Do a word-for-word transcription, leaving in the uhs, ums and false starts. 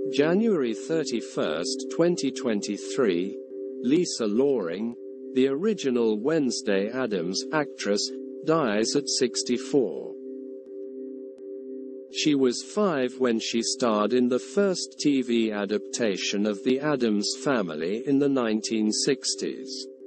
January thirty-first, twenty twenty-three, Lisa Loring, the original Wednesday Addams actress, dies at sixty-four. She was five when she starred in the first T V adaptation of the Addams Family in the nineteen sixties.